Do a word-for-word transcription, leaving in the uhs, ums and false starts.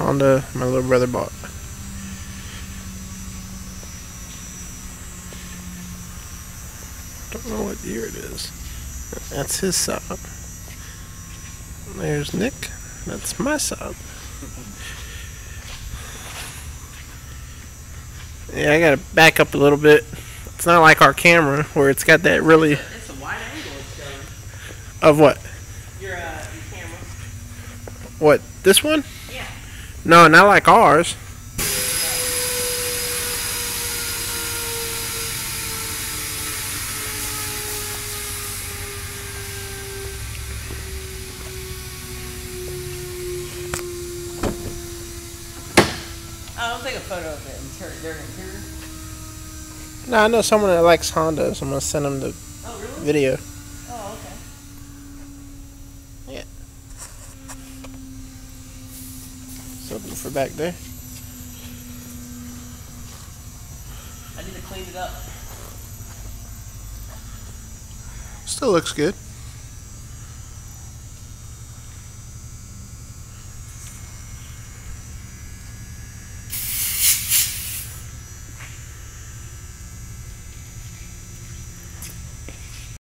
Honda my little brother bought. Don't know what year it is. That's his Saab. There's Nick. That's my Saab. Yeah, I gotta back up a little bit. It's not like our camera where it's got that really. It's a wide angle it's showing. Of what? Your, uh, your camera. What? This one? Yeah. No, not like ours. I don't take a photo of it interior, their interior. No, I know someone that likes Honda, so I'm gonna send him the Oh, really? video. Oh, okay. Yeah. Something for back there. I need to clean it up. Still looks good.